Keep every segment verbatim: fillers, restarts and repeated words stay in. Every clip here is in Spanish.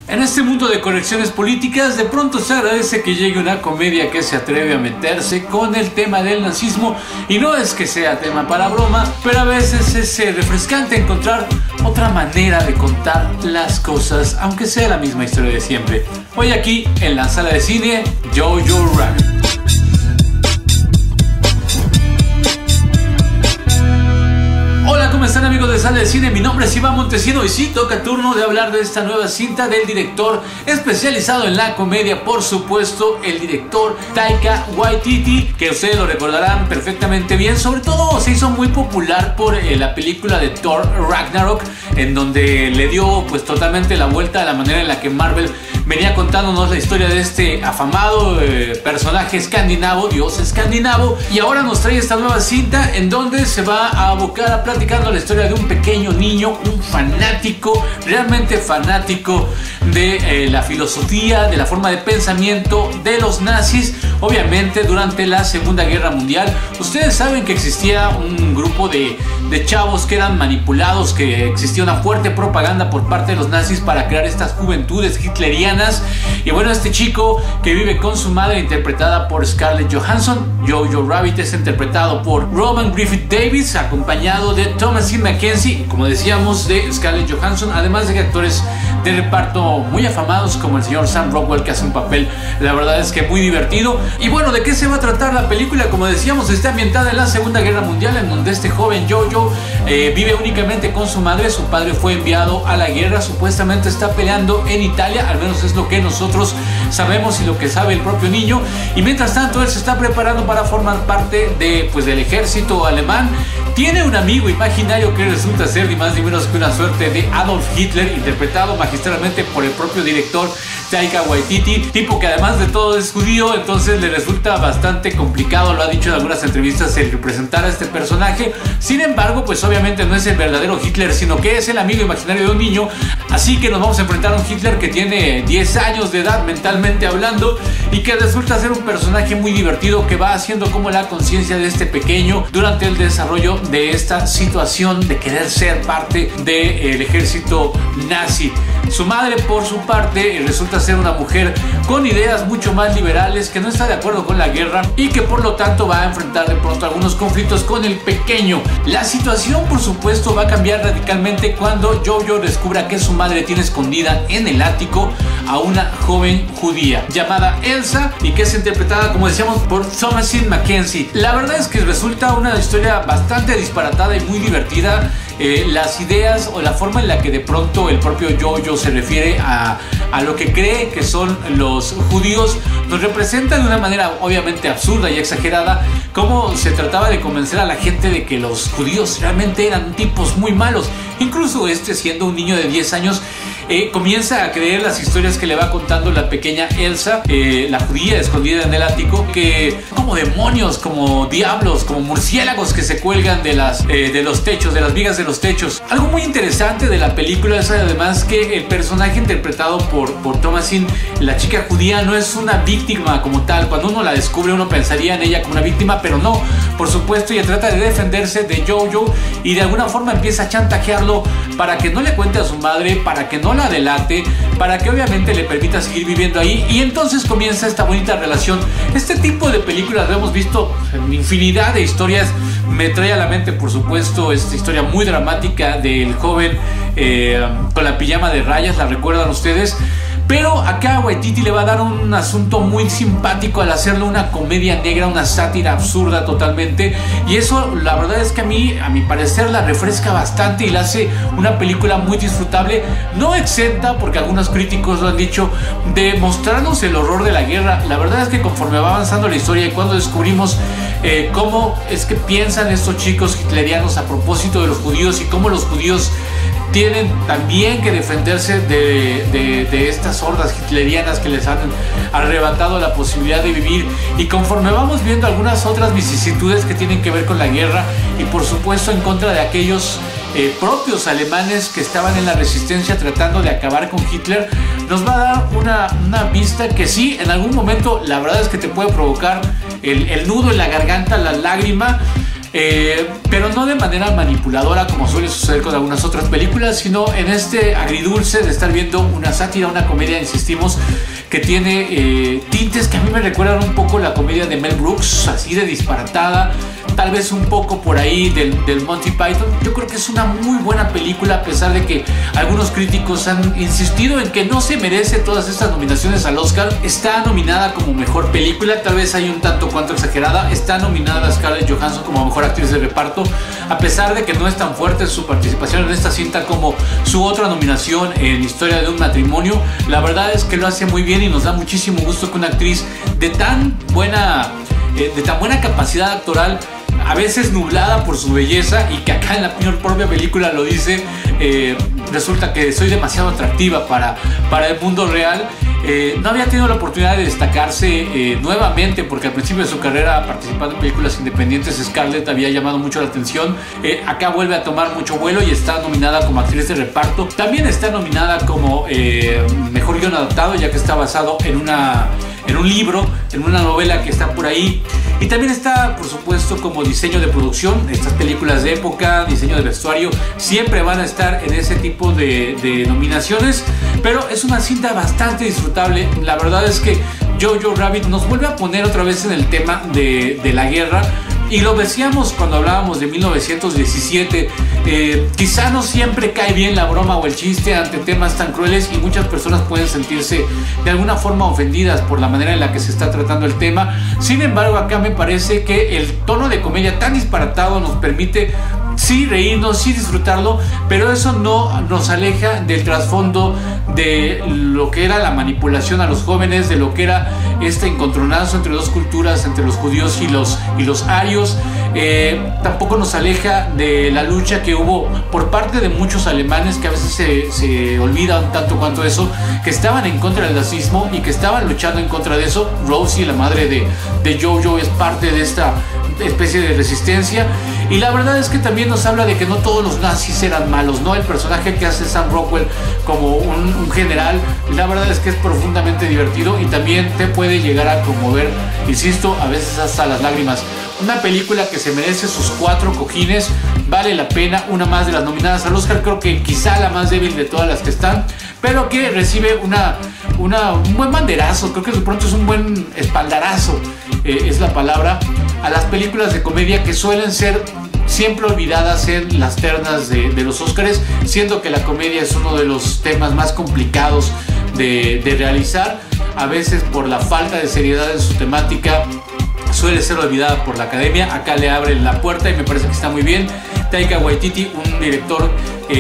En este mundo de correcciones políticas, de pronto se agradece que llegue una comedia que se atreve a meterse con el tema del nazismo, y no es que sea tema para broma, pero a veces es eh, refrescante encontrar otra manera de contar las cosas, aunque sea la misma historia de siempre. Hoy aquí en la sala de cine, Jojo Rabbit. ¿Cómo están, amigos de Sala de Cine? Mi nombre es Iván Montesino y sí, toca turno de hablar de esta nueva cinta del director especializado en la comedia, por supuesto, el director Taika Waititi, que ustedes lo recordarán perfectamente bien. Sobre todo se hizo muy popular por eh, la película de Thor Ragnarok, en donde le dio pues totalmente la vuelta a la manera en la que Marvel venía contándonos la historia de este afamado eh, personaje escandinavo, dios escandinavo, y ahora nos trae esta nueva cinta en donde se va a abocar a platicar la historia de un pequeño niño, un fanático, realmente fanático de eh, la filosofía, de la forma de pensamiento de los nazis, obviamente durante la Segunda Guerra Mundial. Ustedes saben que existía un grupo de, de chavos que eran manipulados, que existía una fuerte propaganda por parte de los nazis para crear estas juventudes hitlerianas. Y bueno, este chico que vive con su madre, interpretada por Scarlett Johansson, Jojo Rabbit es interpretado por Robert Griffith Davis, acompañado de Thomasin McKenzie, como decíamos, de Scarlett Johansson, además de actores de reparto muy afamados como el señor Sam Rockwell, que hace un papel, la verdad es que muy divertido. Y bueno, ¿de qué se va a tratar la película? Como decíamos, está ambientada en la Segunda Guerra Mundial, en donde este joven Jojo eh, vive únicamente con su madre. Su padre fue enviado a la guerra, supuestamente está peleando en Italia, al menos es lo que nosotros sabemos y lo que sabe el propio niño. Y mientras tanto él se está preparando para formar parte de, pues, del ejército alemán. Tiene un amigo imaginario que resulta ser ni más ni menos que una suerte de Adolf Hitler, interpretado magistralmente por el propio director Taika Waititi, tipo que además de todo es judío, entonces le resulta bastante complicado, lo ha dicho en algunas entrevistas, el representar a este personaje. Sin embargo, pues obviamente no es el verdadero Hitler, sino que es el amigo imaginario de un niño, así que nos vamos a enfrentar a un Hitler que tiene diez años de edad mentalmente hablando y que resulta ser un personaje muy divertido, que va haciendo como la conciencia de este pequeño durante el desarrollo de esta situación de querer ser parte del ejército nazi. Su madre, por su parte, resulta ser una mujer con ideas mucho más liberales, que no está de acuerdo con la guerra y que por lo tanto va a enfrentar de pronto algunos conflictos con el pequeño. La situación, por supuesto, va a cambiar radicalmente cuando Jojo descubra que su madre tiene escondida en el ático a una joven judía llamada Elsa, y que es interpretada, como decíamos, por Thomasin McKenzie. La verdad es que resulta una historia bastante disparatada y muy divertida. Eh, las ideas o la forma en la que de pronto el propio Jojo se refiere a, a lo que cree que son los judíos nos representa de una manera obviamente absurda y exagerada cómo se trataba de convencer a la gente de que los judíos realmente eran tipos muy malos. Incluso este, siendo un niño de diez años, eh, comienza a creer las historias que le va contando la pequeña Elsa, eh, la judía escondida en el ático, que como demonios, como diablos, como murciélagos que se cuelgan de, las, eh, de los techos, de las vigas de los techos. Algo muy interesante de la película es además que el personaje interpretado por, por Thomasin, la chica judía, no es una víctima como tal. Cuando uno la descubre uno pensaría en ella como una víctima, pero no, por supuesto ella trata de defenderse de Jojo y de alguna forma empieza a chantajearlo para que no le cuente a su madre, para que no la delate, para que obviamente le permita seguir viviendo ahí, y entonces comienza esta bonita relación. Este tipo de películas lo hemos visto en infinidad de historias. Me trae a la mente, por supuesto, esta historia muy dramática del joven eh, con la pijama de rayas, ¿la recuerdan ustedes? Pero acá Waititi le va a dar un asunto muy simpático al hacerlo una comedia negra, una sátira absurda totalmente. Y eso, la verdad es que a mí, a mi parecer, la refresca bastante y la hace una película muy disfrutable. No exenta, porque algunos críticos lo han dicho, de mostrarnos el horror de la guerra. La verdad es que conforme va avanzando la historia y cuando descubrimos eh, cómo es que piensan estos chicos hitlerianos a propósito de los judíos y cómo los judíos tienen también que defenderse de, de, de estas hordas hitlerianas que les han arrebatado la posibilidad de vivir, y conforme vamos viendo algunas otras vicisitudes que tienen que ver con la guerra y por supuesto en contra de aquellos eh, propios alemanes que estaban en la resistencia tratando de acabar con Hitler, nos va a dar una, una vista que sí, en algún momento la verdad es que te puede provocar el, el nudo en la garganta, la lágrima. Eh, pero no de manera manipuladora como suele suceder con algunas otras películas, sino en este agridulce de estar viendo una sátira, una comedia, insistimos, que tiene eh, tintes que a mí me recuerdan un poco la comedia de Mel Brooks, así de disparatada, tal vez un poco por ahí del, del Monty Python. Yo creo que es una muy buena película, a pesar de que algunos críticos han insistido en que no se merece todas estas nominaciones al Oscar. Está nominada como mejor película, tal vez hay un tanto cuanto exagerada. Está nominada a Scarlett Johansson como mejor actriz de reparto, a pesar de que no es tan fuerte su participación en esta cinta como su otra nominación en Historia de un matrimonio. La verdad es que lo hace muy bien y nos da muchísimo gusto que una actriz de tan buena, eh, de tan buena capacidad actoral, a veces nublada por su belleza, y que acá en la propia película lo dice, eh, resulta que soy demasiado atractiva para, para el mundo real. Eh, no había tenido la oportunidad de destacarse eh, nuevamente, porque al principio de su carrera participando en películas independientes Scarlett había llamado mucho la atención. Eh, acá vuelve a tomar mucho vuelo y está nominada como actriz de reparto. También está nominada como eh, mejor guión adaptado, ya que está basado en una en un libro, en una novela que está por ahí. Y también está, por supuesto, como diseño de producción. Estas películas de época, diseño de vestuario, siempre van a estar en ese tipo de, de nominaciones. Pero es una cinta bastante disfrutable. La verdad es que Jojo Rabbit nos vuelve a poner otra vez en el tema de, de la guerra. Y lo decíamos cuando hablábamos de mil novecientos diecisiete, eh, quizá no siempre cae bien la broma o el chiste ante temas tan crueles, y muchas personas pueden sentirse de alguna forma ofendidas por la manera en la que se está tratando el tema. Sin embargo, acá me parece que el tono de comedia tan disparatado nos permite sí reírnos, sí disfrutarlo, pero eso no nos aleja del trasfondo de lo que era la manipulación a los jóvenes, de lo que era este encontronazo entre dos culturas, entre los judíos y los, y los arios. Eh, tampoco nos aleja de la lucha que hubo por parte de muchos alemanes, que a veces se, se olvidan tanto cuanto eso, que estaban en contra del nazismo y que estaban luchando en contra de eso. Rosie, la madre de, de Jojo, es parte de esta especie de resistencia. Y la verdad es que también nos habla de que no todos los nazis eran malos, ¿no? El personaje que hace Sam Rockwell como un, un general, la verdad es que es profundamente divertido y también te puede llegar a conmover, insisto, a veces hasta las lágrimas. Una película que se merece sus cuatro cojines, vale la pena. Una más de las nominadas al Oscar, creo que quizá la más débil de todas las que están, pero que recibe una, una, un buen banderazo. Creo que de pronto es un buen espaldarazo, eh, es la palabra, a las películas de comedia que suelen ser siempre olvidadas en las ternas de, de los Oscars, siendo que la comedia es uno de los temas más complicados de, de realizar. A veces por la falta de seriedad en su temática suele ser olvidada por la academia. Acá le abren la puerta y me parece que está muy bien. Taika Waititi, un director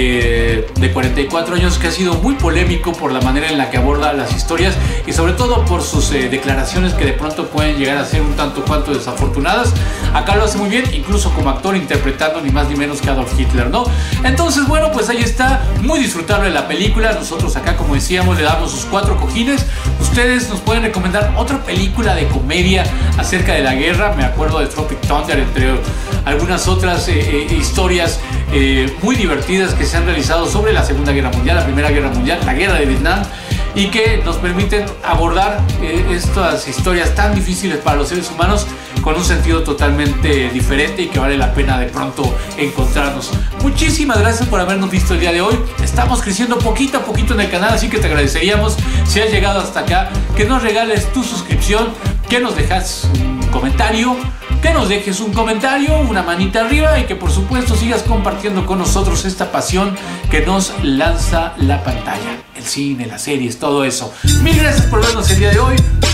eh, de cuarenta y cuatro años que ha sido muy polémico por la manera en la que aborda las historias y sobre todo por sus eh, declaraciones que de pronto pueden llegar a ser un tanto cuanto desafortunadas. Acá lo hace muy bien, incluso como actor interpretando ni más ni menos que Adolf Hitler, ¿no? Entonces, bueno, pues ahí está, muy disfrutable la película. Nosotros acá, como decíamos, le damos sus cuatro cojines. Ustedes nos pueden recomendar otra película de comedia acerca de la guerra. Me acuerdo de Tropic Thunder, entre algunas otras eh, eh, historias eh, muy divertidas que se han realizado sobre la Segunda Guerra Mundial, la Primera Guerra Mundial, la Guerra de Vietnam, y que nos permiten abordar eh, estas historias tan difíciles para los seres humanos con un sentido totalmente diferente y que vale la pena de pronto encontrarnos. Muchísimas gracias por habernos visto el día de hoy. Estamos creciendo poquito a poquito en el canal, así que te agradeceríamos, si has llegado hasta acá, que nos regales tu suscripción, que nos dejas un comentario, que nos dejes un comentario, una manita arriba, y que por supuesto sigas compartiendo con nosotros esta pasión que nos lanza la pantalla, el cine, las series, todo eso. Mil gracias por vernos el día de hoy.